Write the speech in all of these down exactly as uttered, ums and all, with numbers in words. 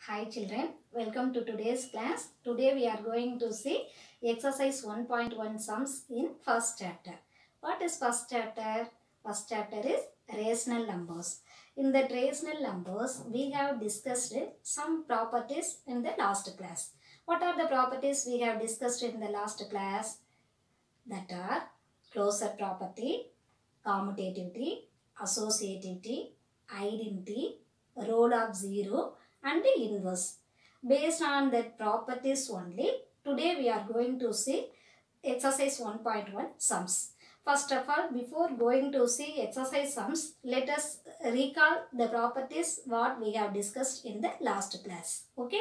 Hi children, welcome to today's class. Today we are going to see exercise one point one sums in first chapter. What is first chapter? First chapter is rational numbers. In the rational numbers, we have discussed some properties in the last class. What are the properties we have discussed in the last class? That are closure property, commutativity, associativity, identity, role of zero, and the inverse. Based on that properties only, today we are going to see exercise one point one sums. First of all, before going to see exercise sums, let us recall the properties what we have discussed in the last class. Okay?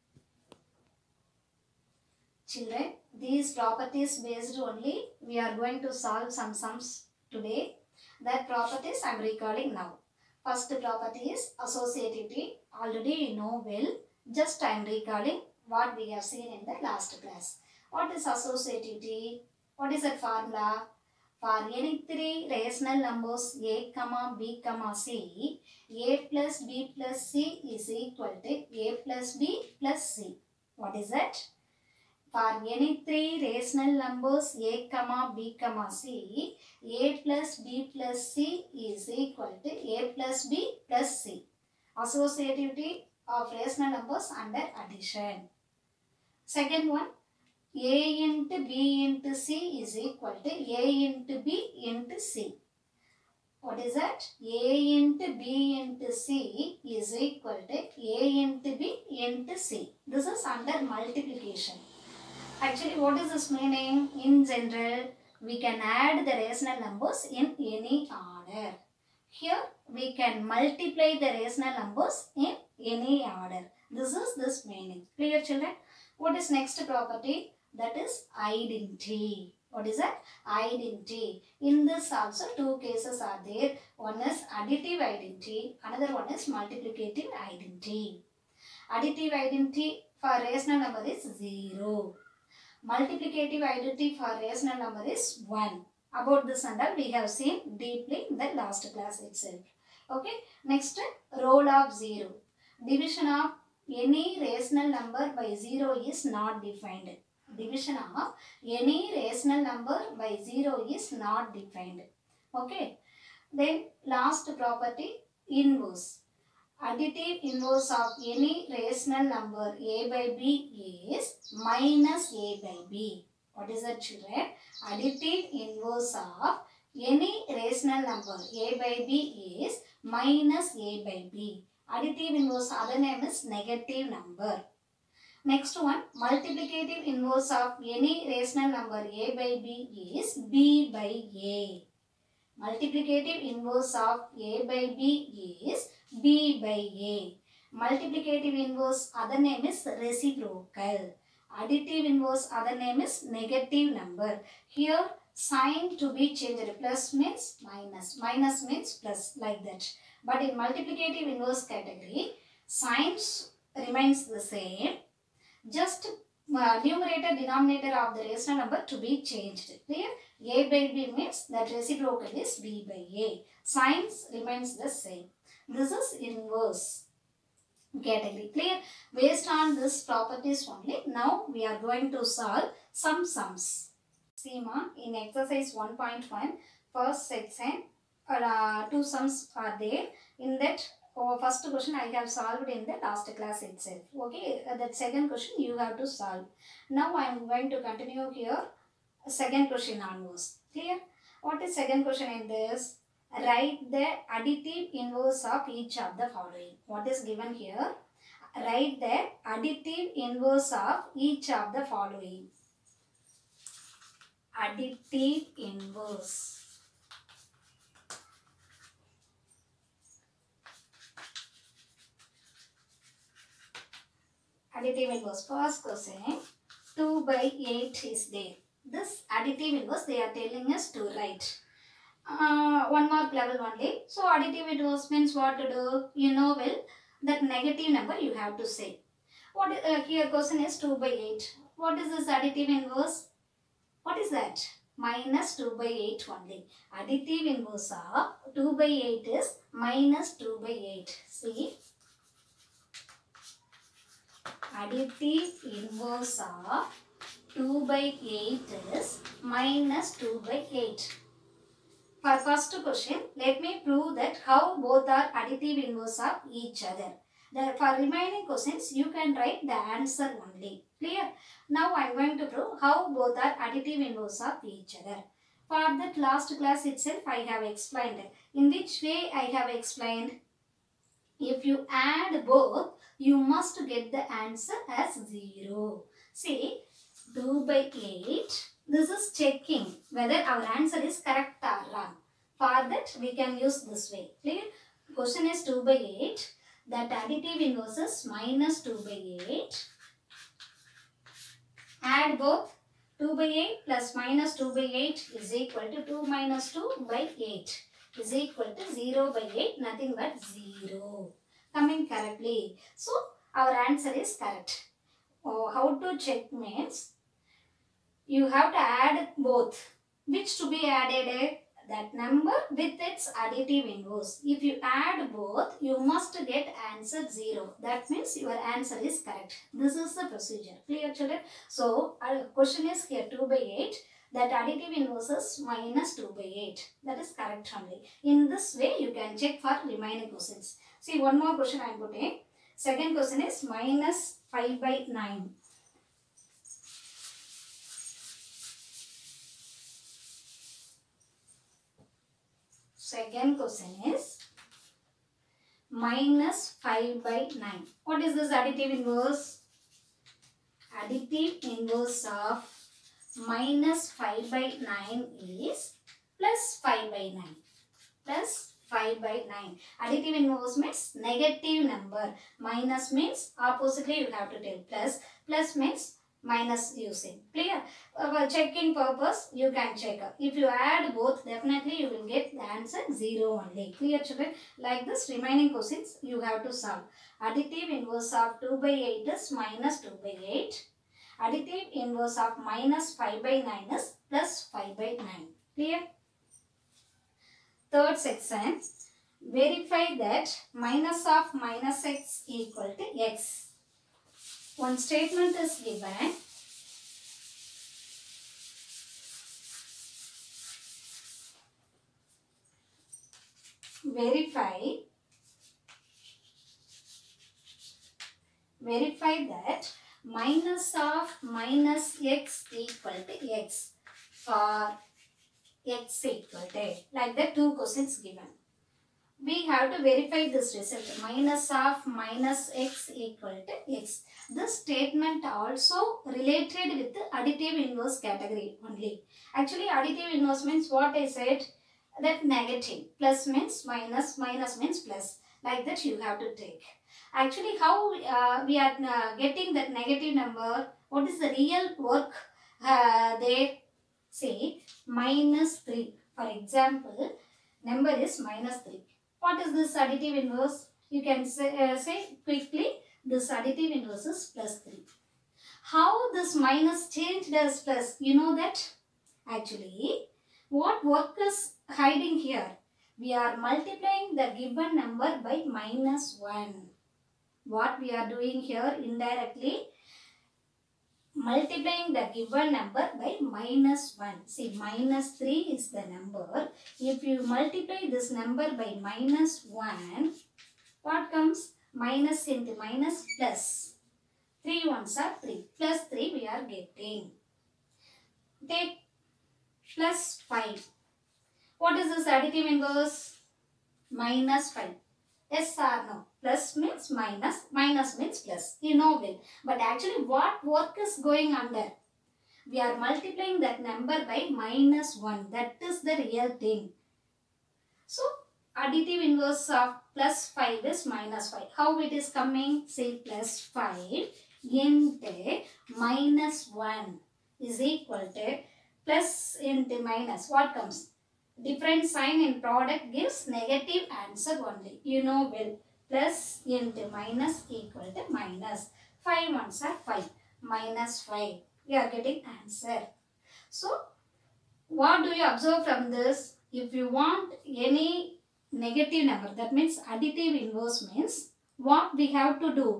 Children, these properties based only, we are going to solve some sums today. That properties I am recalling now. First property is associativity. Already you know well. Just I am recalling what we have seen in the last class. What is associativity? What is that formula? For any three rational numbers a, b, c, a plus b plus c is equal to a plus b plus c. What is that? For any three rational numbers a, b, c, a plus b plus c is equal to a plus b plus c. Associativity of rational numbers under addition. Second one, a into b into c is equal to a into b into c. What is that? A into b into c is equal to a into b into c. This is under multiplication. Actually, what is this meaning? In general, we can add the rational numbers in any order. Here, we can multiply the rational numbers in any order. This is this meaning. Clear, children? What is next property? That is identity. What is that? Identity. In this also two cases are there. One is additive identity. Another one is multiplicative identity. Additive identity for rational number is zero. Multiplicative identity for rational number is one. About this and all we have seen deeply in the last class itself. Okay. Next, role of zero. Division of any rational number by zero is not defined. Division of any rational number by zero is not defined. Okay. Then last property, inverse. Additive inverse of any rational number a by b is minus a by b. What is that, children? Additive inverse of any rational number a by b is minus a by b. Additive inverse other name is negative number. Next one, multiplicative inverse of any rational number a by b is b by a. Multiplicative inverse of a by b is b by a. Multiplicative inverse other name is reciprocal. Additive inverse other name is negative number. Here sign to be changed. Plus means minus. Minus means plus, like that. But in multiplicative inverse category, signs remains the same. Just uh, numerator denominator of the rational number to be changed. Clear? A by b means that reciprocal is b by a. Signs remains the same. This is inverse category. Clear? Based on this properties only, now we are going to solve some sums. See ma, in exercise one point one, first section, uh, two sums are there. In that, oh, first question I have solved in the last class itself. Okay, uh, that second question you have to solve. Now I am going to continue here. Second question onwards. Clear? What is second question in this? Write the additive inverse of each of the following. What is given here? Write the additive inverse of each of the following. Additive inverse. Additive inverse. First question, two by eight is there. This additive inverse they are telling us to write. Uh, one mark level only. So additive inverse means what to do? You know well, that negative number you have to say. What uh, here question is two by eight. What is this additive inverse? What is that? Minus two by eight only. Additive inverse of two by eight is minus two by eight. See? additive inverse of two by eight is minus two by eight. For first question, let me prove that how both are additive inverse of each other. The, for remaining questions, you can write the answer only. Clear? Now I am going to prove how both are additive inverse of each other. For that last class itself, I have explained. In which way I have explained? If you add both, you must get the answer as zero. See, two by eight. This is checking whether our answer is correct or wrong. For that, we can use this way. Clear? Question is two by eight. That additive inverse is minus two by eight. Add both. two by eight plus minus two by eight is equal to two minus two by eight is equal to zero by eight, nothing but zero. Coming correctly. So, our answer is correct. Oh, how to check means, you have to add both. Which to be added? That number with its additive inverse. If you add both, you must get answer zero. That means your answer is correct. This is the procedure. Clear, children? So, our question is here two by eight. That additive inverse is minus two by eight. That is correct only. In this way, you can check for remaining questions. See, one more question I am putting. Second question is minus five by nine. Second question is minus five by nine. What is this additive inverse? Additive inverse of minus five by nine is plus five by nine. Plus five by nine. Additive inverse means negative number. Minus means oppositely you have to tell plus. Plus means minus using. Clear? For checking purpose, you can check. If you add both, definitely you will get the answer zero only. Clear, children? Like this, remaining questions you have to solve. Additive inverse of two by eight is minus two by eight. Additive inverse of minus five by nine is plus five by nine. Clear? Third section. Verify that minus of minus x equal to x. One statement is given. Verify. Verify that minus of minus x equal to x for x equal to. Like that, two questions given. We have to verify this result. Minus of minus x equal to x. This statement also related with the additive inverse category only. Actually, additive inverse means what I said, that negative. Plus means minus, minus means plus. Like that you have to take. Actually, how uh, we are uh, getting that negative number, what is the real work uh, there? Say minus three. For example, number is minus three. What is this additive inverse? You can say, uh, say quickly, this additive inverse is plus three. How this minus changed as plus? You know that? Actually, what work is hiding here? We are multiplying the given number by minus one. What we are doing here indirectly? Multiplying the given number by minus one. See, minus three is the number. If you multiply this number by minus one, what comes? Minus into minus plus. three ones are three. Plus three we are getting. Take plus five. What is this additive inverse? Minus five. Yes or no? Plus means minus, minus means plus. You know it. But actually what work is going under? We are multiplying that number by minus one. That is the real thing. So, additive inverse of plus five is minus five. How it is coming? Say plus five into minus one is equal to plus into minus. What comes? Different sign in product gives negative answer only. You know well. Plus into minus equal to minus. five ones are five. Minus five. We are getting answer. So, what do you observe from this? If you want any negative number, that means additive inverse means what we have to do?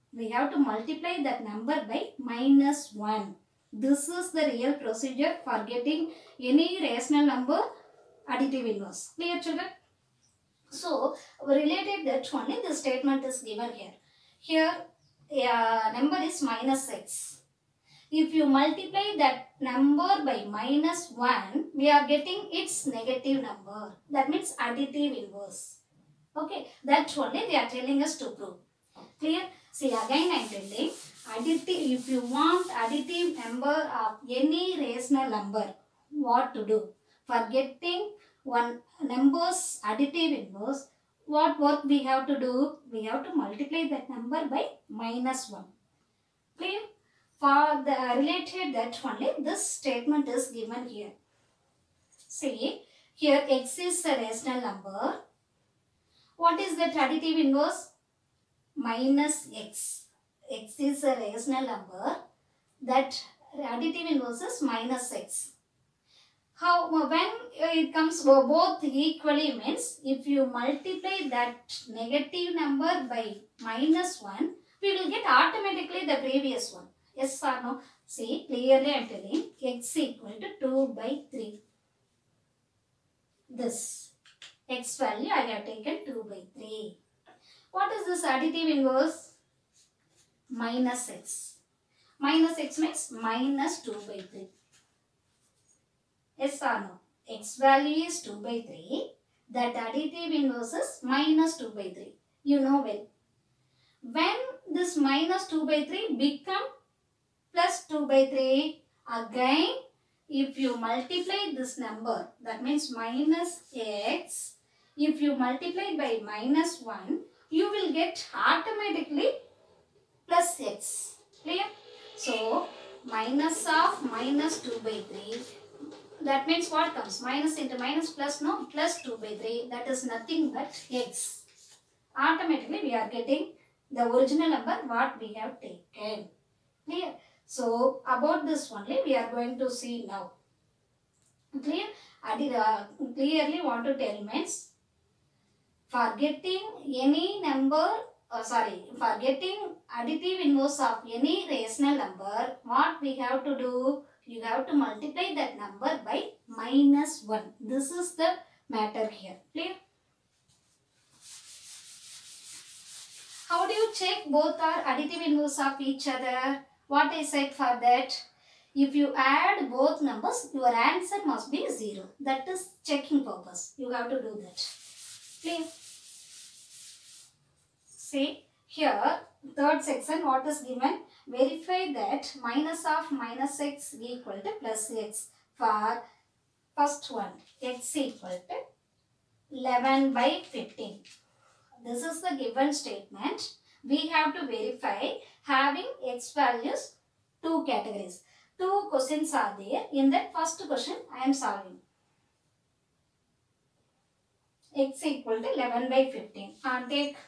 We have to multiply that number by minus one. This is the real procedure for getting any rational number additive inverse. Clear, children? So, related that only the statement is given here. Here, a number is minus x. If you multiply that number by minus one, we are getting its negative number. That means additive inverse. Okay, that's only they are telling us to prove. Clear? See, again I am telling, additive, if you want additive number of any rational number, what to do? For getting one number's additive inverse, what work we have to do? We have to multiply that number by minus one. Clear? For the related that only this statement is given here. See, here x is a rational number. What is that additive inverse? Minus x. X is a rational number. That additive inverse is minus x. How, when it comes both equally means, if you multiply that negative number by minus one, we will get automatically the previous one. Yes or no? See, clearly I am telling x equal to two by three. This x value I have taken two by three. What is this additive inverse? Minus x. Minus x means minus two by three. Yes or no? X value is two by three. That additive inverse is minus two by three. You know well. When this minus two by three become plus two by three, again if you multiply this number, that means minus x, if you multiply by minus one, you will get automatically plus x. Clear? So, minus of minus two by three, that means what comes? Minus into minus plus, no? Plus two by three, that is nothing but x. Automatically we are getting the original number what we have taken. Clear? So, about this only we are going to see now. Clear? I did, uh, clearly want to tell means, for getting any number, uh, sorry, for getting additive inverse of any rational number, what we have to do? You have to multiply that number by minus one. This is the matter here. Clear? How do you check both are additive inverse of each other? What I said for that? If you add both numbers, your answer must be zero. That is checking purpose. You have to do that. Clear? See, here, third section, what is given? Verify that minus of minus x equal to plus x. For first one, x equal to eleven by fifteen. This is the given statement. We have to verify having x values two categories. Two questions are there. In that first question, I am solving. X equal to eleven by fifteen. And take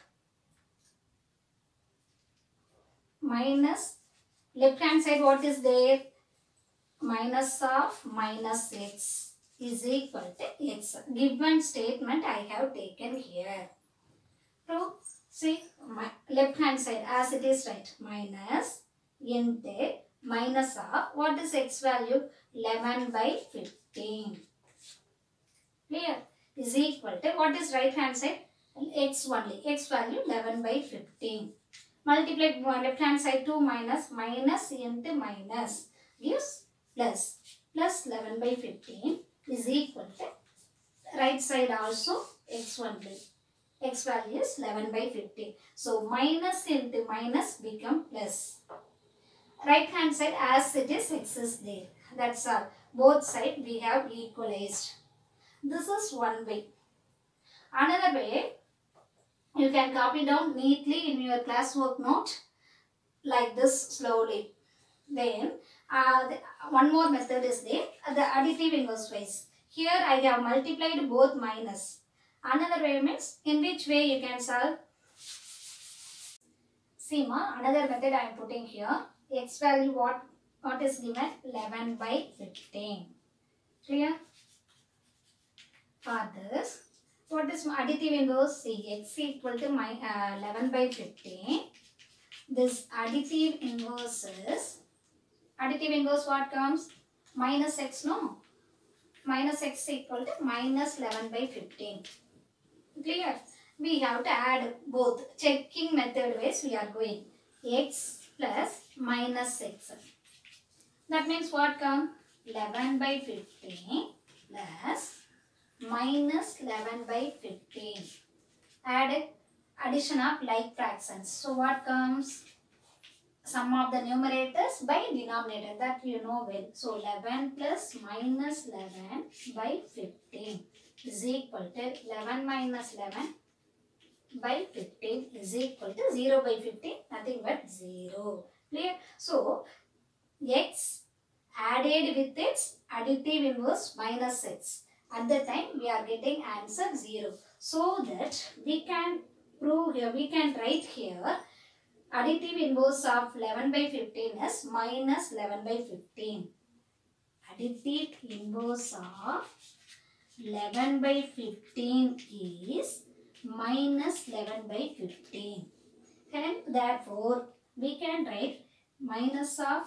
minus, left hand side what is there? Minus of minus x is equal to x. Given statement I have taken here. Prove. See, my left hand side as it is right. Minus into minus of, what is x value? eleven by fifteen. Clear? Is equal to, what is right hand side? X only. X value eleven by fifteen. Multiply left hand side two minus, minus into minus gives plus. Plus eleven by fifteen is equal to, right side also x only. X value is eleven by fifteen. So, minus into minus become plus. Right hand side as it is x is there. That's all. Both sides we have equalized. This is one way. Another way, you can copy down neatly in your classwork note like this slowly. Then, uh, the, one more method is there, the additive inverse ways. Here I have multiplied both minus. Another way means, in which way you can solve? See ma, another method I am putting here. X value what, what is given? eleven by fifteen. Clear? For this, what is additive inverse? See, x equal to my, uh, eleven by fifteen. this additive inverse is, additive inverse what comes? Minus x, no? Minus x equal to minus eleven by fifteen. Clear? We have to add both. Checking method ways we are going. X plus minus x. That means what come? eleven by fifteen plus minus eleven by fifteen. Add addition of like fractions. So what comes? Sum of the numerators by denominator, that you know well. So eleven plus minus eleven by fifteen is equal to eleven minus eleven by fifteen is equal to zero by fifteen, nothing but zero. Clear? So x added with its additive inverse minus x. At the time we are getting answer zero. So that we can prove here, we can write here additive inverse of eleven by fifteen is minus eleven by fifteen. Additive inverse of eleven by fifteen is minus eleven by fifteen. And therefore, we can write minus of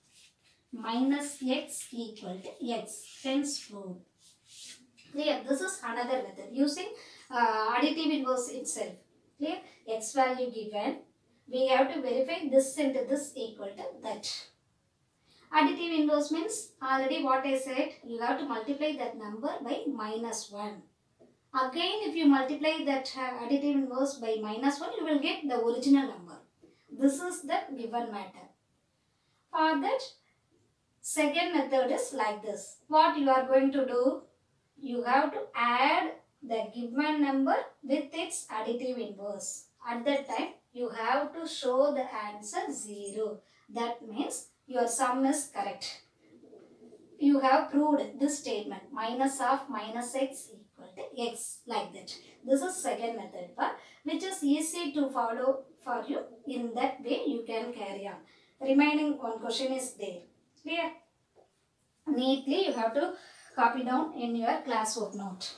minus x equal to x. Hence proved. Clear? This is another method using uh, additive inverse itself. Clear? X value given. We have to verify this into this equal to that. Additive inverse means already what I said, you have to multiply that number by minus one. Again, if you multiply that uh, additive inverse by minus one, you will get the original number. This is the given matter. For that, second method is like this. What you are going to do? You have to add the given number with its additive inverse. At that time, you have to show the answer zero. That means your sum is correct. You have proved this statement. Minus of minus x equal to x, like that. This is second method, but which is easy to follow for you. In that way you can carry on. Remaining one question is there. Clear? Neatly you have to copy down in your classwork note.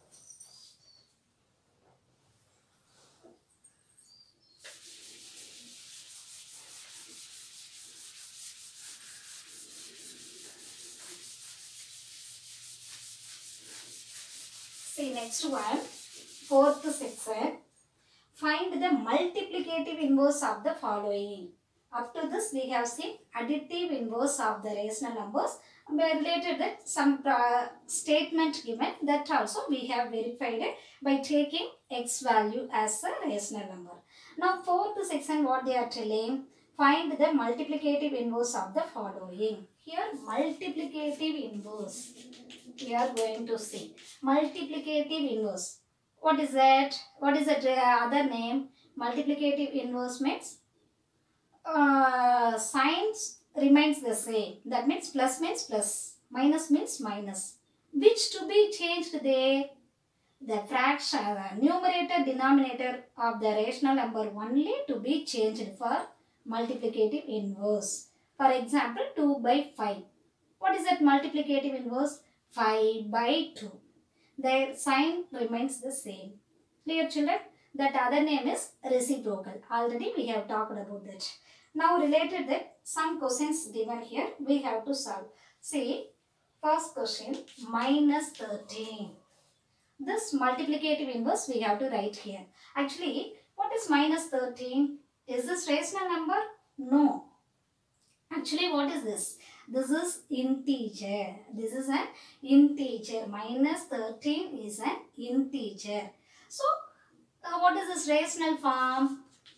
See next one, fourth section. Find the multiplicative inverse of the following. Up to this we have seen additive inverse of the rational numbers. We related that some uh, statement given, that also we have verified it by taking x value as a rational number. Now fourth section what they are telling, find the multiplicative inverse of the following. Here multiplicative inverse we are going to see. Multiplicative inverse. What is that? What is that uh, other name? Multiplicative inverse means uh, signs remains the same. That means plus means plus, minus means minus. Which to be changed there? The fraction, uh, numerator, denominator of the rational number only to be changed for multiplicative inverse. For example, two by five. What is that multiplicative inverse? five by two. Their sign remains the same. Clear children? That other name is reciprocal. Already we have talked about that. Now related that some questions given here we have to solve. See, first question, minus thirteen. This multiplicative inverse we have to write here. Actually, what is minus thirteen? Is this rational number? No. Actually, what is this? This is integer. This is an integer. Minus thirteen is an integer. So, uh, what is this rational form?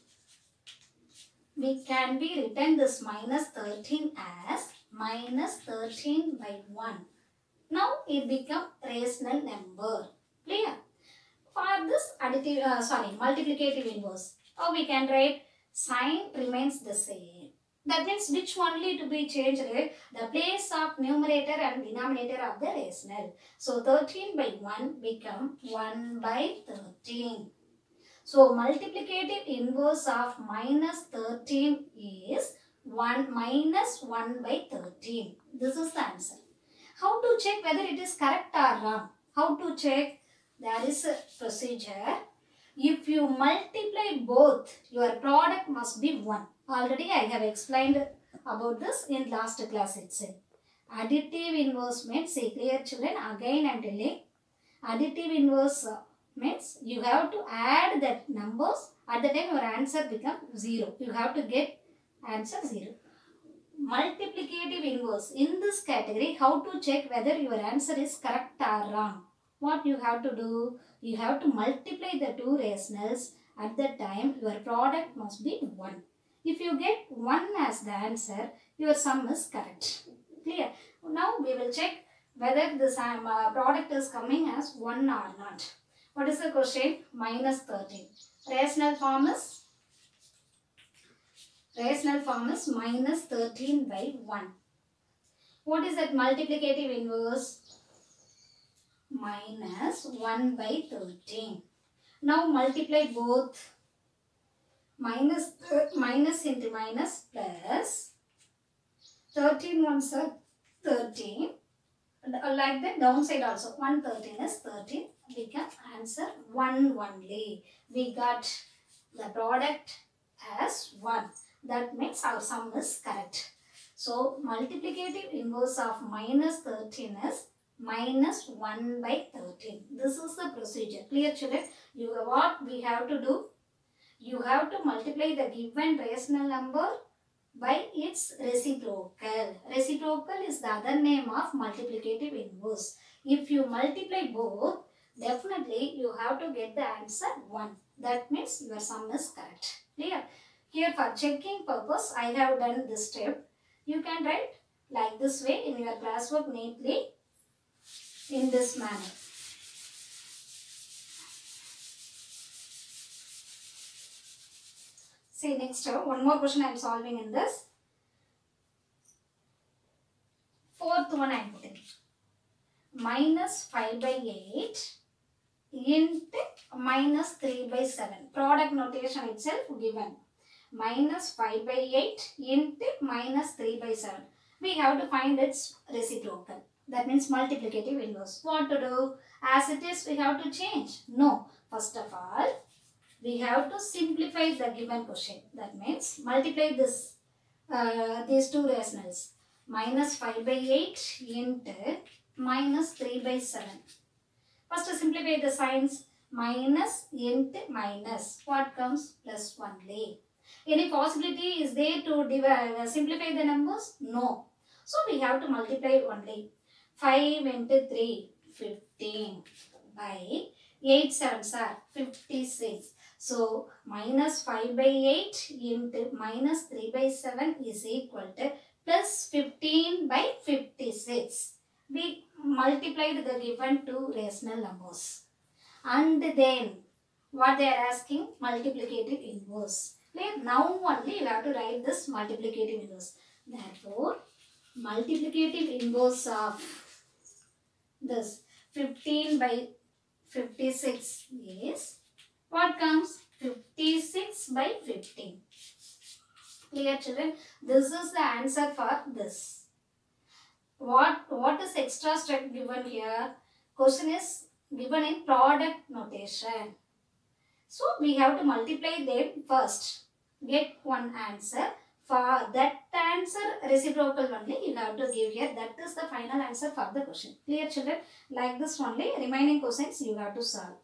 We can be written this minus thirteen as minus thirteen by one. Now, it become rational number. Clear? For this additive, uh, sorry, multiplicative inverse, or we can write sign remains the same. That means which only to be changed? The place of numerator and denominator of the rational. So thirteen by one become one by thirteen. So multiplicative inverse of minus thirteen is one minus one by thirteen. This is the answer. How to check whether it is correct or wrong? How to check? There is a procedure. If you multiply both, your product must be one. Already I have explained about this in last class itself. Additive inverse means, see clear children, again I am telling, additive inverse means you have to add that numbers, at the time your answer becomes zero. You have to get answer zero. Multiplicative inverse, in this category, how to check whether your answer is correct or wrong? What you have to do? You have to multiply the two rationals. At that time, your product must be one. If you get one as the answer, your sum is correct. Clear? Now we will check whether this um, uh, product is coming as one or not. What is the question? Minus thirteen. Rational form is? Rational form is minus thirteen by one. What is that multiplicative inverse? Minus one by thirteen. Now multiply both. Minus, minus into minus plus. thirteen ones are thirteen. Like that downside also. one thirteen is thirteen. We can answer one only. We got the product as one. That means our sum is correct. So multiplicative inverse of minus thirteen is minus one by thirteen. This is the procedure. Clear children? You, what we have to do? You have to multiply the given rational number by its reciprocal. Reciprocal is the other name of multiplicative inverse. If you multiply both, definitely you have to get the answer one. That means your sum is correct. Clear? Here for checking purpose, I have done this step. You can write like this way in your classwork neatly in this manner. See next one more question I am solving in this. Fourth one I am putting. Minus five by eight into minus three by seven. Product notation itself given. Minus five by eight into minus three by seven. We have to find its reciprocal. That means multiplicative inverse. What to do? As it is, we have to change. No. First of all, we have to simplify the given question. That means multiply this, uh, these two rationals. Minus five by eight into minus three by seven. First simplify the signs. Minus into minus. What comes? Plus only. Any possibility is there to divide, uh, simplify the numbers? No. So we have to multiply only. five into three, fifteen by eight sevens are fifty-six. So minus five by eight into minus three by seven is equal to plus fifteen by fifty-six. We multiplied the given two rational numbers. And then what they are asking? Multiplicative inverse. Now only you have to write this multiplicative inverse. Therefore, multiplicative inverse of this fifteen by fifty-six is, what comes? fifty-six by fifteen. Clear children? This is the answer for this. What, what is extra step given here? Question is given in product notation. So we have to multiply them first. Get one answer. For that answer, reciprocal only you have to give here. That is the final answer for the question. Clear children? Like this only, remaining questions you have to solve.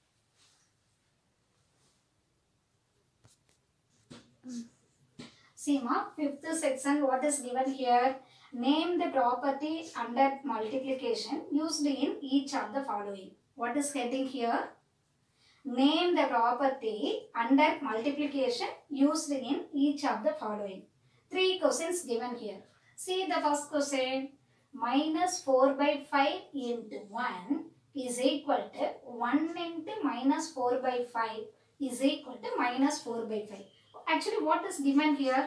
See ma, fifth section, what is given here? Name the property under multiplication used in each of the following. What is heading here? Name the property under multiplication used in each of the following. Three questions given here. See the first question. Minus four by five into one is equal to one into minus four by five is equal to minus four by five. Actually, what is given here?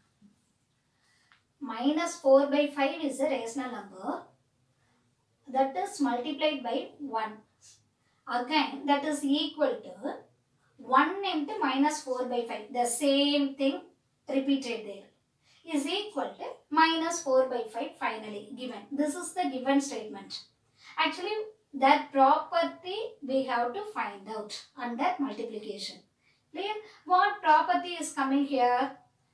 Minus four by five is a rational number. That is multiplied by one. Again, that is equal to one into minus four by five. The same thing repeated there. Is equal to minus four by five finally given. This is the given statement. Actually, That property we have to find out under multiplication. Clear? What property is coming here?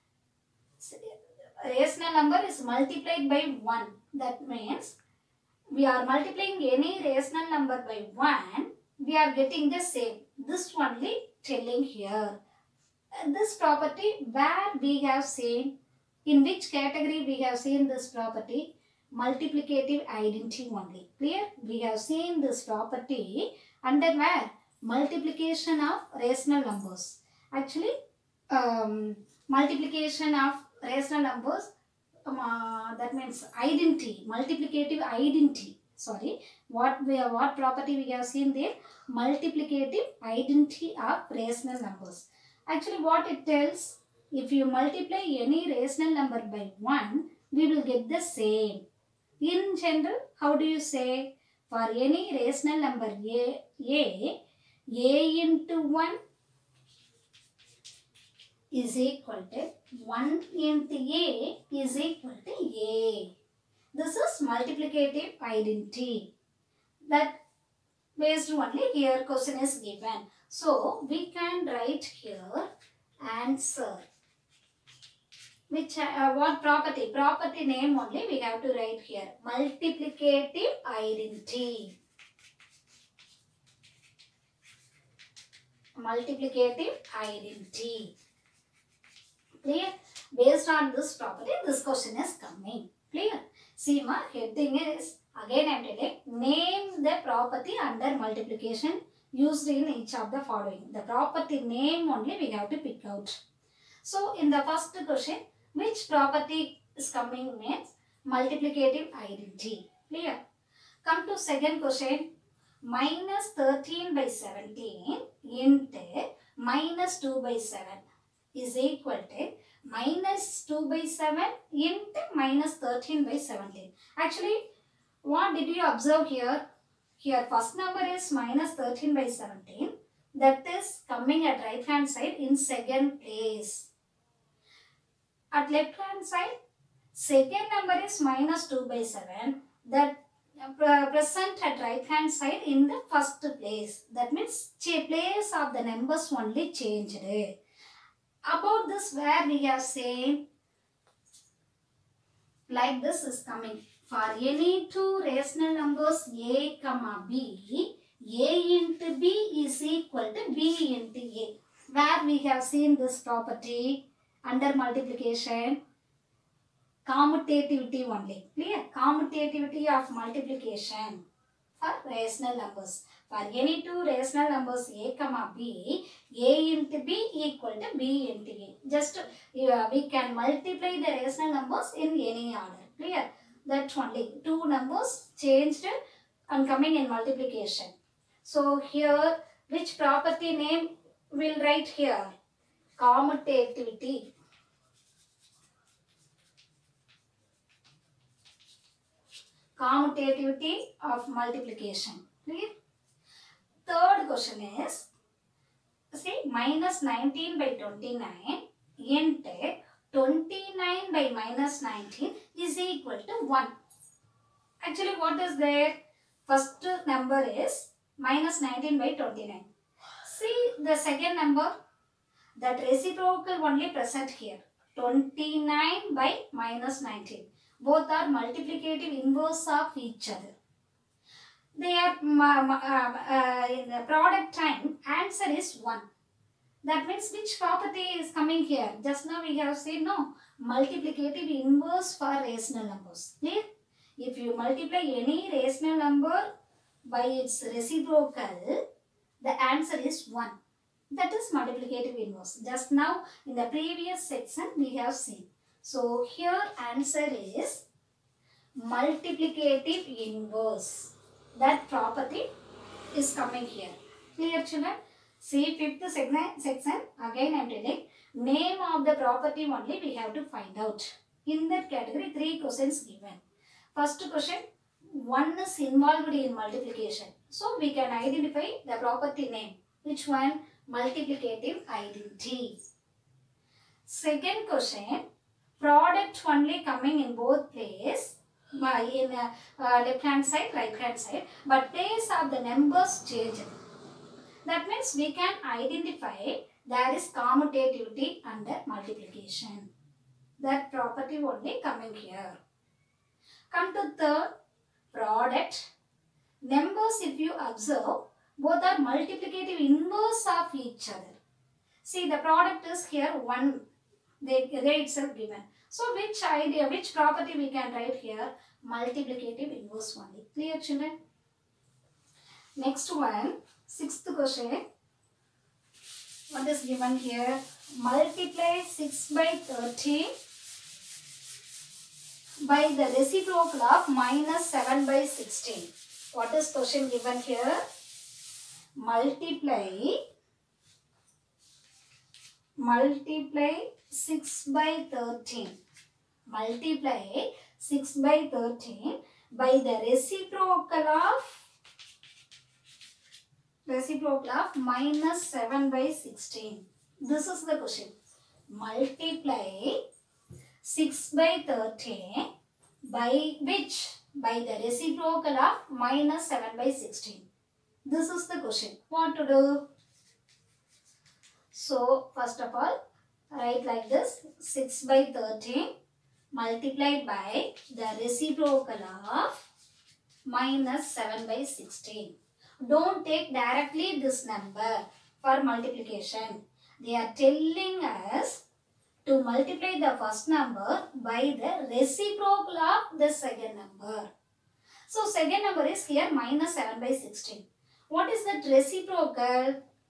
Rational number is multiplied by one. That means we are multiplying any rational number by one, we are getting the same. This only telling here. This property where we have seen, in which category we have seen this property? Multiplicative identity only. Clear? We have seen this property under where? Multiplication of rational numbers. Actually, um, multiplication of rational numbers, um, uh, that means identity, multiplicative identity. Sorry, what we have, what property we have seen there? Multiplicative identity of rational numbers. Actually, what it tells, if you multiply any rational number by one, we will get the same. In general, how do you say? For any rational number a, a, a into one is equal to one into a is equal to a. This is multiplicative identity. That based only here question is given. So we can write here answer. Which uh, what property? Property name only we have to write here. Multiplicative identity. Multiplicative identity. Clear? Based on this property, this question is coming. Clear? See ma, heading is, again I am telling, name the property under multiplication used in each of the following. The property name only we have to pick out. So in the first question, which property is coming means multiplicative identity. Clear? Come to second question. Minus thirteen by seventeen into minus two by seven is equal to minus two by seven into minus thirteen by seventeen. Actually, what did you observe here? Here first number is minus thirteen by seventeen. That is coming at right hand side in second place. At left hand side, second number is minus two by seven. That uh, present at right hand side in the first place. That means place of the numbers only changed. About this where we have seen like this is coming. For any two rational numbers a comma b, a into b is equal to b into a. Where we have seen this property under multiplication, commutativity only. Clear? Commutativity of multiplication for rational numbers. For any two rational numbers a comma b, a into b equal to b into a. Just uh, we can multiply the rational numbers in any order. Clear? That only. Two numbers changed and coming in multiplication. So here, which property name we'll write here? Commutativity. Commutativity of multiplication. Clear? Third question is, see, minus nineteen by twenty-nine into twenty-nine by minus nineteen is equal to one. Actually, what is there? First number is minus nineteen by twenty-nine. See the second number, that reciprocal only present here. twenty-nine by minus nineteen. Both are multiplicative inverse of each other. They are uh, uh, in the product time, answer is one. That means which property is coming here? Just now we have said no. Multiplicative inverse for rational numbers. Clear? If you multiply any rational number by its reciprocal, the answer is one. That is multiplicative inverse. Just now in the previous section we have seen. So here answer is multiplicative inverse. That property is coming here. Clear, children? See fifth section, again I am telling, name of the property only we have to find out. In that category, three questions given. First question, one is involved in multiplication. So we can identify the property name. Which one? Multiplicative identity. Second question, product only coming in both places. uh, in uh, uh, left hand side, right hand side, but place of the numbers changed. That means we can identify there is commutativity under multiplication. That property only coming here. Come to third, product. Numbers, if you observe, both are multiplicative inverse of each other. See, the product is here one. They, they itself given. So which idea, which property we can write here? Multiplicative inverse only. Clear, children? Next one, sixth question. What is given here? Multiply six by thirteen by the reciprocal of minus seven by sixteen. What is question given here? Multiply multiply six by thirteen. Multiply six by thirteen by the reciprocal of reciprocal of minus seven by sixteen. This is the question. Multiply six by thirteen by which? By the reciprocal of minus seven by sixteen. This is the question. What to do? So, first of all, write like this. six by thirteen multiplied by the reciprocal of minus seven by sixteen. Don't take directly this number for multiplication. They are telling us to multiply the first number by the reciprocal of the second number. So, second number is here minus seven by sixteen. What is that reciprocal?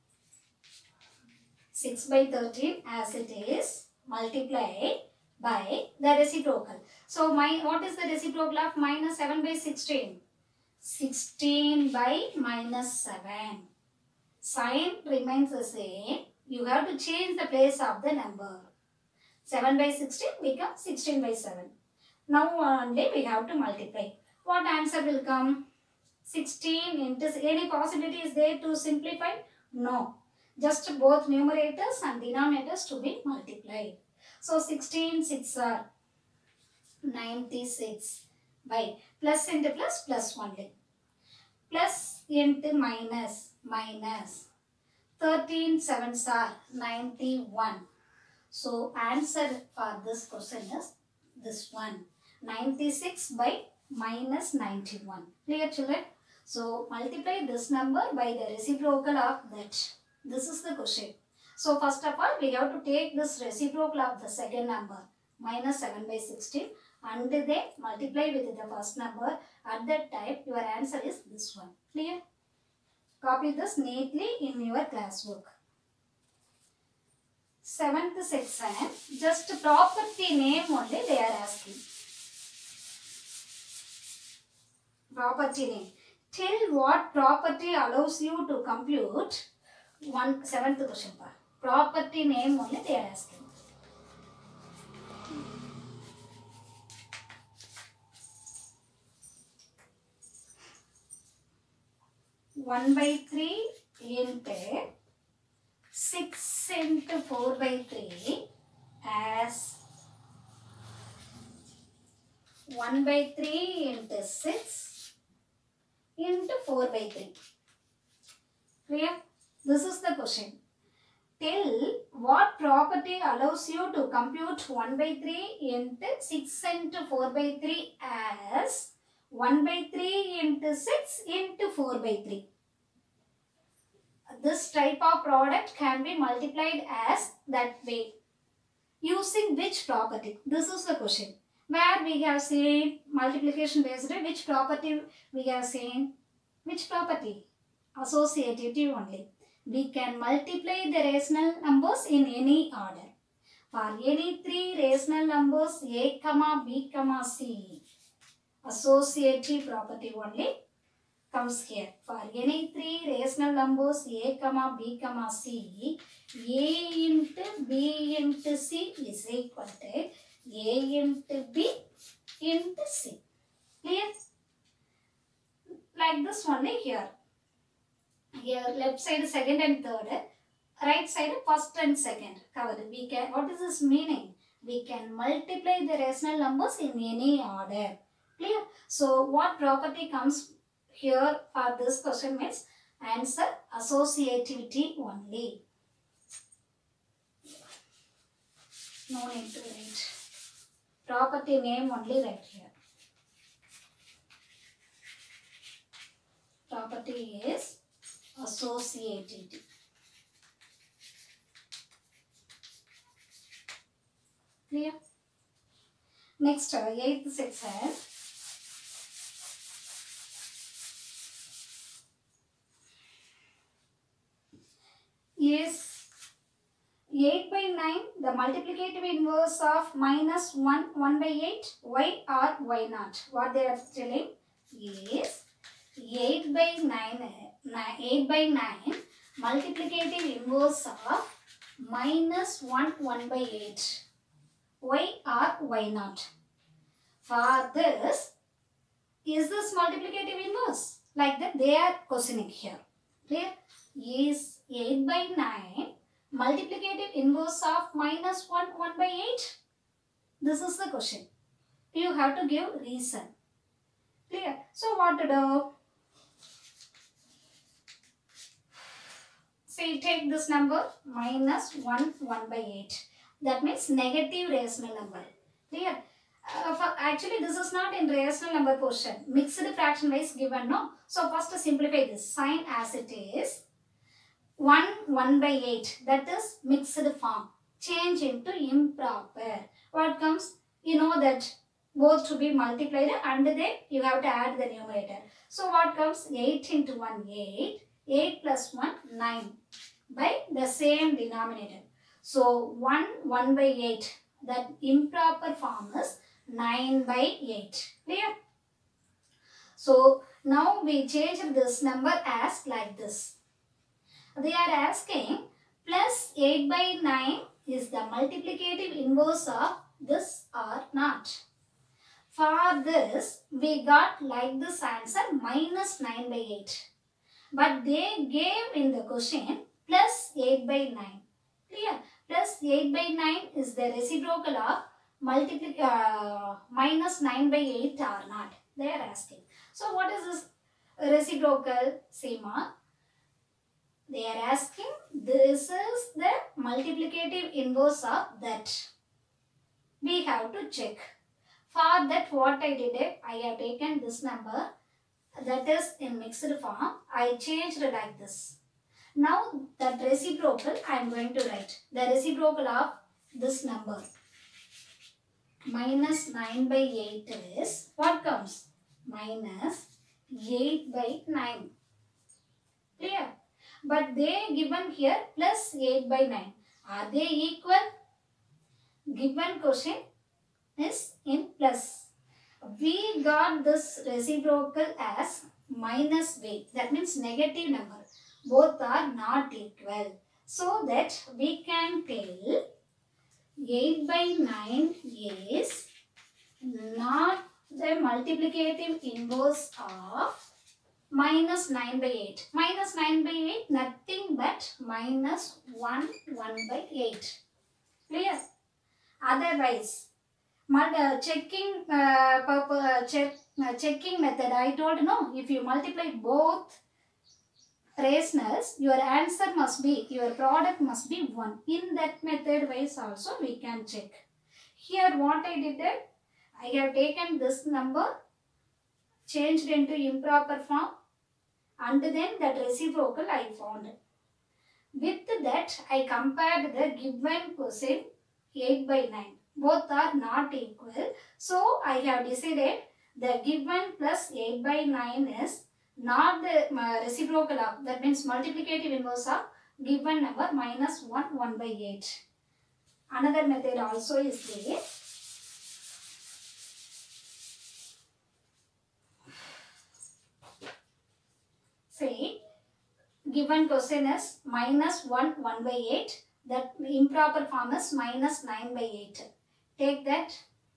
six by thirteen as it is multiplied by the reciprocal. So, my what is the reciprocal of minus seven by sixteen? sixteen by minus seven. Sign remains the same. You have to change the place of the number. seven by sixteen becomes sixteen by seven. Now only we have to multiply. What answer will come? sixteen into, any possibility is there to simplify? No. Just both numerators and denominators to be multiplied. So sixteen six are ninety-six by plus into plus plus only. Plus into minus minus. thirteen sevens are ninety-one. So answer for this question is this one. ninety-six by minus ninety-one. Clear, children? So multiply this number by the reciprocal of that. This is the question. So first of all, we have to take this reciprocal of the second number minus seven by sixteen and then multiply with the first number. At that time, your answer is this one. Clear? Copy this neatly in your classwork. Seventh section, just property name only they are asking. Property name. Tell what property allows you to compute one seventh question. Property name only they are asking. one by three into six into four by three as one by three into six into four by three. Clear? This is the question. Tell what property allows you to compute one by three into six into four by three as one by three into six into four by three. This type of product can be multiplied as that way. Using which property? This is the question. Where we have seen multiplication based, which property we have seen? Which property? Associative only. We can multiply the rational numbers in any order. For any three rational numbers a comma b comma c, associative property only comes here. For any three rational numbers a comma b comma c, a into b into c is equal to a into b into c. Clear? Like this only here. Here left side second and third, right side first and second covered. We can, what is this meaning? We can multiply the rational numbers in any order. Clear? So what property comes here for this question means answer associativity only. No need to write. Property name only right here. Property is associativity. Clear? Next, uh, eighth section. Is eight by nine the multiplicative inverse of minus one, one by eight? Why or why not? What they are telling is eight by nine, eight by nine multiplicative inverse of minus one, one by eight. Why or why not? For this, is this multiplicative inverse? Like that they are questioning here. Clear? Is eight by nine multiplicative inverse of minus one, one by eight? This is the question. You have to give reason. Clear? So what to do? Say take this number minus one, one by eight. That means negative rational number. Clear? Uh, for actually this is not in rational number portion. Mixed fraction wise given, no? So first to simplify this. Sign as it is. one, one by eight. That is mixed form. Change into improper. What comes? You know that both to be multiplied and then you have to add the numerator. So what comes? eight into one, eight. eight plus one, nine. By the same denominator. So one, one by eight. That improper form is nine by eight. Clear? So now we change this number as like this. They are asking plus eight by nine is the multiplicative inverse of this or not. For this, we got like this answer minus nine by eight. But they gave in the question plus eight by nine. Clear? Plus eight by nine is the reciprocal of multiply, uh, minus nine by eight or not. They are asking. So what is this reciprocal? Sigma. They are asking, this is the multiplicative inverse of that. We have to check. For that what I did, I have taken this number that is in mixed form. I changed it like this. Now that reciprocal I am going to write. The reciprocal of this number. Minus nine by eight is, what comes? Minus eight by nine. Clear? But they given here plus eight by nine. Are they equal? Given question is in plus. We got this reciprocal as minus way. That means negative number. Both are not equal. So that we can tell eight by nine is not the multiplicative inverse of minus nine by eight. Minus nine by eight, nothing but minus one, one by eight. Clear? Otherwise, uh, checking uh, uh, check, uh, checking method, I told no, if you multiply both rationals, your answer must be, your product must be one. In that method wise also we can check. Here what I did, I have taken this number, changed into improper form, and then that reciprocal I found. With that I compared the given question eight by nine. Both are not equal. So I have decided the given plus eight by nine is not the uh, reciprocal of, that means multiplicative inverse of given number minus one, one by eight. Another method also is there. Say, given question is minus one, one by eight. That improper form is minus nine by eight. Take that.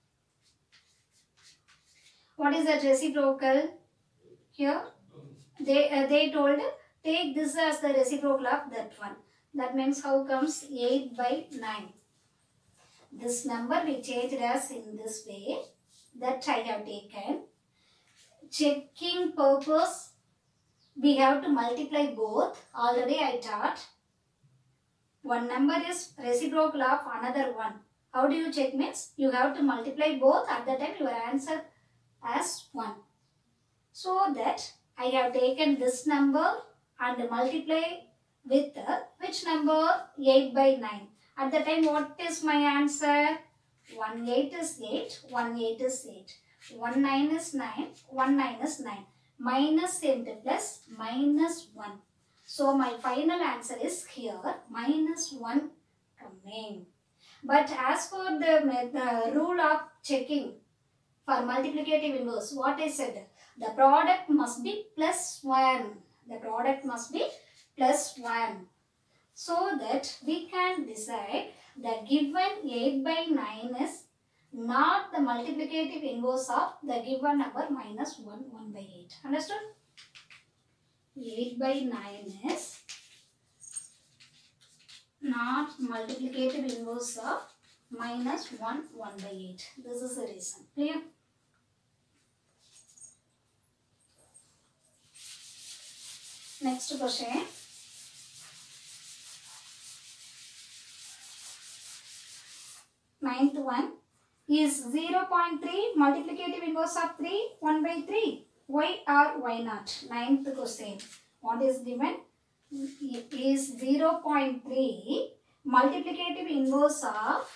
What is that reciprocal? Here, they, uh, they told, take this as the reciprocal of that one. That means how comes eight by nine. This number we changed as in this way. That I have taken. checking purpose, we have to multiply both. Already I taught. One number is reciprocal of another one. How do you check means? You have to multiply both. At the time your answer as one. So that I have taken this number and multiply with uh, which number? eight by nine. At the time what is my answer? one eight is eight. one eight is eight. one nine is nine. one nine is nine. Minus into plus minus one. So my final answer is here minus one coming. But as for the, the rule of checking for multiplicative inverse, what I said, the product must be plus one. The product must be plus one. So that we can decide the given eight by nine is not the multiplicative inverse of the given number minus one, one by eight. Understood? eight by nine is not multiplicative inverse of minus one, one by eight. This is the reason. Clear? Next question. Ninth one. Is zero point three multiplicative inverse of three, one by three? Why or why not? Ninth question. What is given? It is zero point three multiplicative inverse of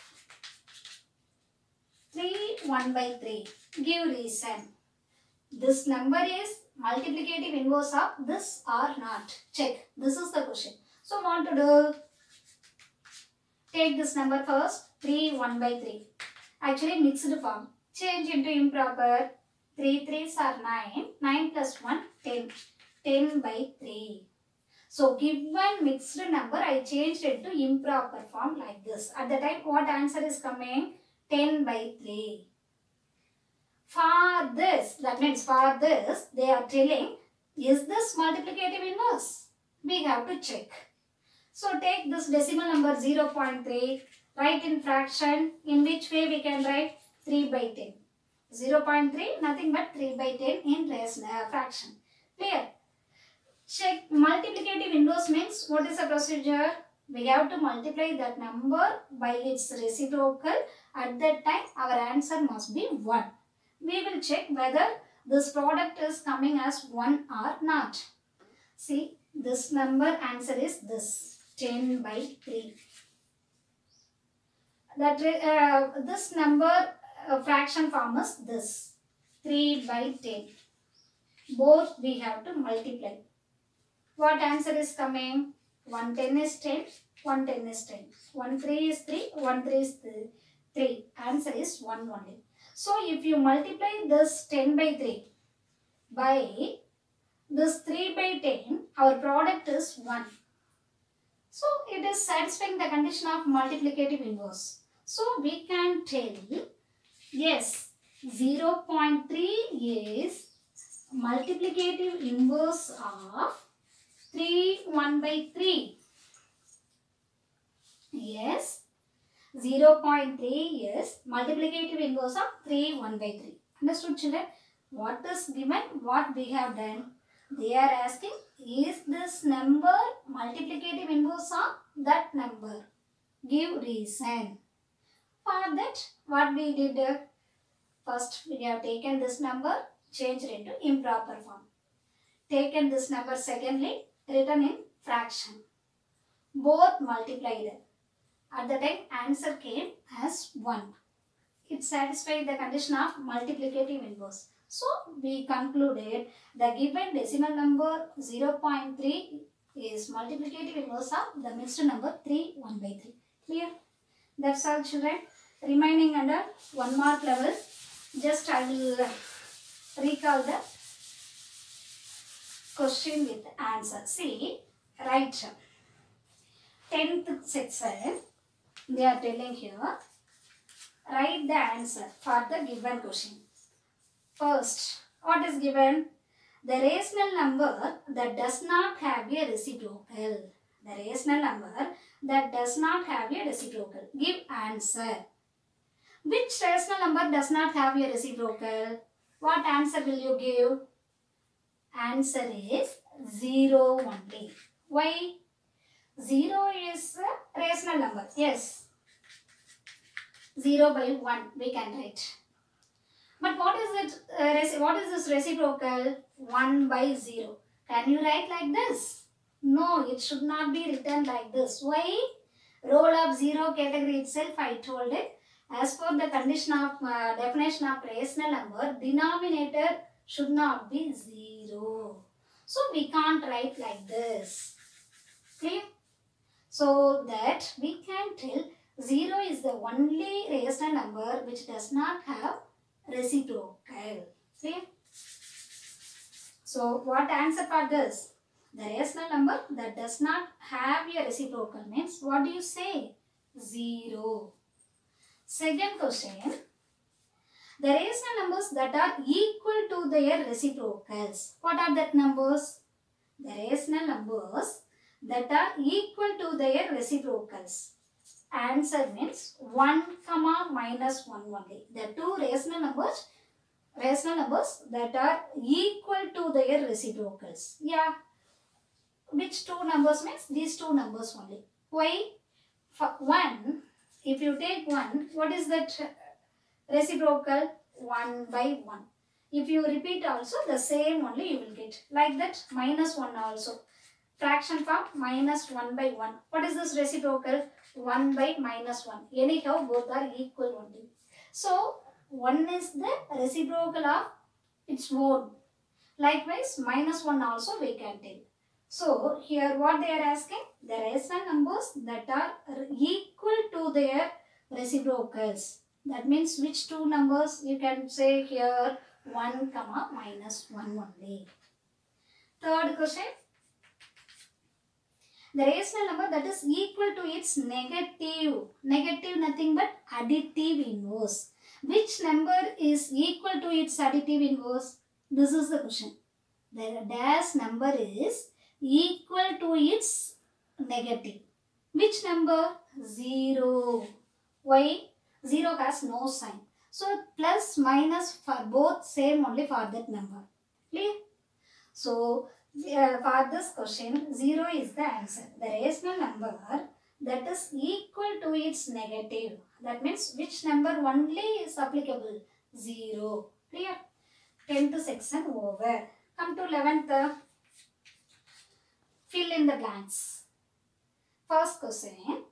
three, one by three. Give reason. This number is multiplicative inverse of this or not? Check. This is the question. So what to do? Take this number first. three, one by three. Actually mixed form. Change into improper. three threes are nine. nine plus one, ten. ten by three. So given mixed number, I changed it to improper form like this. At the time, what answer is coming? ten by three. For this, that means for this, they are telling, is this multiplicative inverse? We have to check. So take this decimal number zero point three. Write in fraction. In which way we can write? three by ten. zero point three, nothing but three by ten in rational uh, fraction. Clear? Check multiplicative inverse means what is the procedure? We have to multiply that number by its reciprocal. At that time, our answer must be one. We will check whether this product is coming as one or not. See, this number answer is this, ten by three. That uh, this number uh, fraction form is this, three by ten. Both we have to multiply. What answer is coming? one ten is ten, one ten is ten. one three is three, one three is three. Answer is one only. So if you multiply this ten by three by this three by ten, our product is one. So it is satisfying the condition of multiplicative inverse. So we can tell, yes, zero point three is multiplicative inverse of three, one by three. Yes, zero point three is multiplicative inverse of three, one by three. Understood, children? What is given? What we have done? They are asking, is this number multiplicative inverse of that number? Give reason. For that, what we did? First, we have taken this number, changed it into improper form. Taken this number secondly, written in fraction. Both multiplied. At the time, answer came as one. It satisfied the condition of multiplicative inverse. So, we concluded the given decimal number zero point three is multiplicative inverse of the mixed number three, one by three. Clear? That's all, children. Remaining under one mark level, just I will recall the question with answer. See, right. tenth section, they are telling here, write the answer for the given question. First, what is given? The rational number that does not have a reciprocal. The rational number that does not have a reciprocal. Give answer. Which rational number does not have a reciprocal? What answer will you give? Answer is zero only. Why? zero is a rational number. Yes. zero by one we can write. But what is it? Uh, what is this reciprocal? one by zero. Can you write like this? No, it should not be written like this. Why? Role of zero category itself I told it. As per the condition of uh, definition of rational number, denominator should not be zero. So we can't write like this. Clear? So that we can tell zero is the only rational number which does not have reciprocal. Clear? So what answer for this? The rational number that does not have a reciprocal means what do you say? Zero. Second question. The rational numbers that are equal to their reciprocals. What are that numbers? The rational numbers that are equal to their reciprocals. Answer means one comma minus one only. The two rational numbers, rational numbers that are equal to their reciprocals. Yeah. Which two numbers means these two numbers only. Why? For one, if you take one, what is that reciprocal? one by one. If you repeat also the same only you will get. Like that minus one also. Fraction form minus one by one. What is this reciprocal? one by minus one. Anyhow both are equal only. So one is the reciprocal of its own. Likewise minus one also we can take. So here what they are asking? The rational numbers that are equal to their reciprocals. That means which two numbers? You can say here one comma minus one only. Third question. The rational number that is equal to its negative. Negative nothing but additive inverse. Which number is equal to its additive inverse? This is the question. The dash number is equal to its negative. Which number? Zero. Why? Zero has no sign. So plus minus for both same only for that number. Clear? So uh, for this question zero is the answer. The rational number that is equal to its negative. That means which number only is applicable? Zero. Clear? tenth section over. Come to eleventh. Fill in the blanks. First question.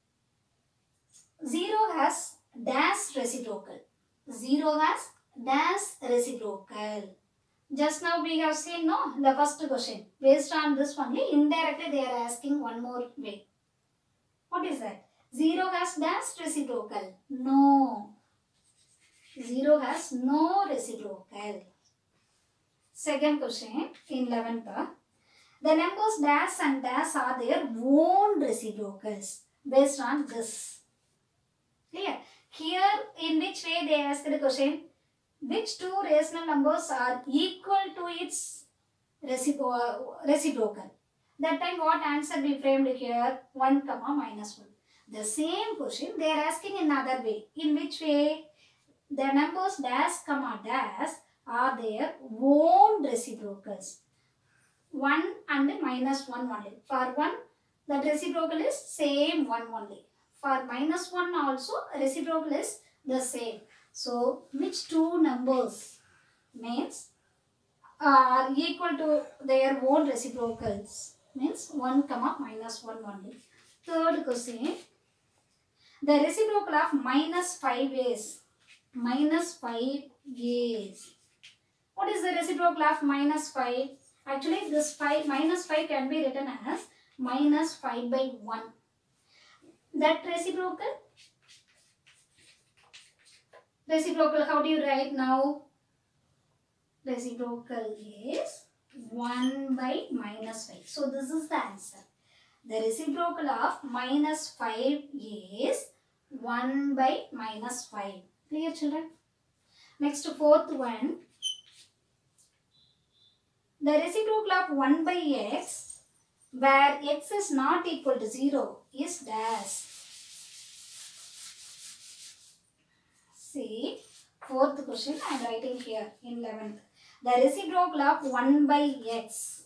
Zero has dash reciprocal. Zero has dash reciprocal. Just now we have seen no the first question. Based on this only indirectly they are asking one more way. What is that? Zero has dash reciprocal. No. Zero has no reciprocal. Second question in eleventh. The numbers dash and dash are their own reciprocals based on this. Clear? Here in which way they ask the question? Which two rational numbers are equal to its recipro reciprocal? That time what answer we framed here? one comma minus one. The same question they are asking in another way. In which way? The numbers dash comma dash are their own reciprocals. one and minus one only. For one, that reciprocal is same one only. For minus one also, reciprocal is the same. So, which two numbers means are equal to their own reciprocals? Means one comma minus one only. Third question. The reciprocal of minus five is minus five is. What is the reciprocal of minus five? Actually, this five minus five can be written as minus five by one. That reciprocal? Reciprocal, how do you write now? Reciprocal is one by minus five. So, this is the answer. The reciprocal of minus five is one by minus five. Clear, children? Next, fourth one. The reciprocal of one by x, where x is not equal to zero, is dash. See, fourth question I am writing here in eleventh. The reciprocal of one by x.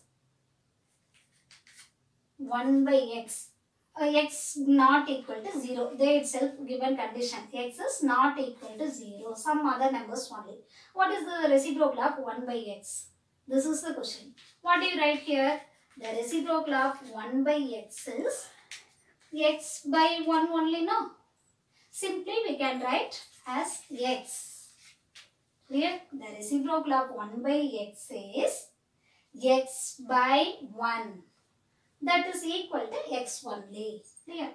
one by x. Uh, x not equal to zero. They itself given condition. X is not equal to zero. Some other numbers only. What is the reciprocal of one by x? This is the question. What do you write here? The reciprocal of one by x is x by one only, no? Simply we can write as x. Clear? The reciprocal of one by x is x by one. That is equal to x only. Clear?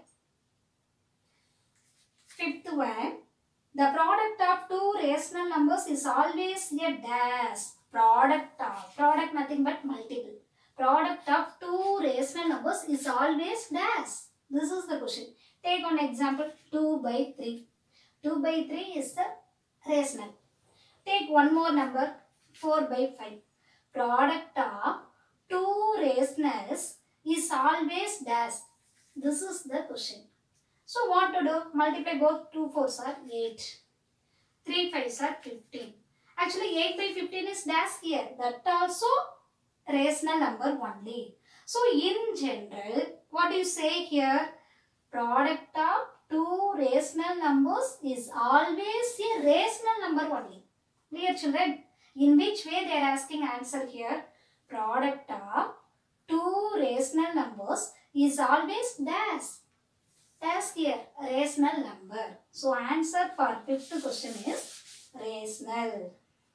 Fifth one. The product of two rational numbers is always a dash. Product of. Product nothing but multiple. Product of two rational numbers is always dash. This is the question. Take one example. two by three. two by three is the rational. Take one more number. four by five. Product of two rationals is always dash. This is the question. So what to do? Multiply both. two fours are eight. three fives are fifteen. Actually eight by fifteen is dash here. That also rational number only. So in general, what do you say here? Product of two rational numbers is always a rational number only. Clear, children? In which way they are asking answer here? Product of two rational numbers is always dash. Dash here, rational number. So answer for fifth question is rational.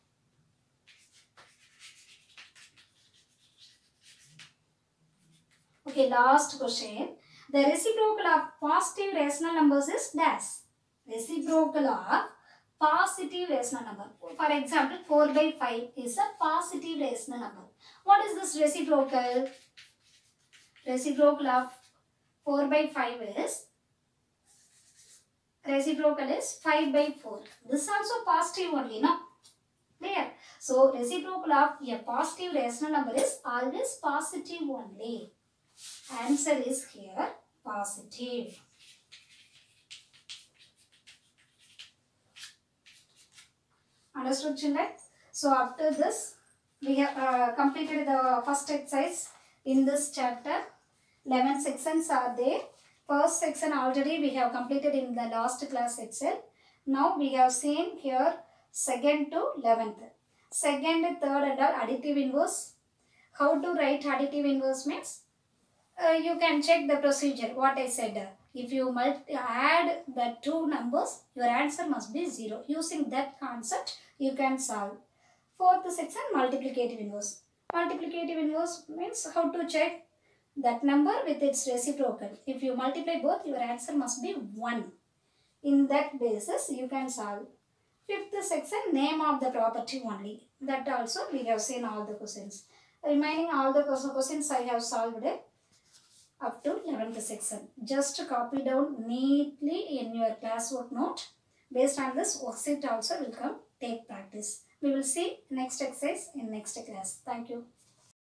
Okay, last question. The reciprocal of positive rational numbers is dash. Reciprocal of positive rational number. For example, four by five is a positive rational number. What is this reciprocal? Reciprocal of four by five is, reciprocal is five by four. This also positive only, no? Clear? So, reciprocal of a positive rational number is always positive only. Answer is here positive. Understood, children? So after this, we have uh, completed the first exercise in this chapter. eleven sections are there. First section already we have completed in the last class itself. Now we have seen here second to eleventh. Second, third and all additive inverse. How to write additive inverse means? Uh, you can check the procedure, what I said. If you add the two numbers, your answer must be zero. Using that concept, you can solve. Fourth section, multiplicative inverse. Multiplicative inverse means how to check that number with its reciprocal. If you multiply both, your answer must be one. In that basis, you can solve. Fifth section, name of the property only. That also we have seen all the questions. Remaining all the questions I have solved it up to eleventh section. Just copy down neatly in your classwork note. Based on this, worksheet also will come. Take practice. We will see next exercise in next class. Thank you.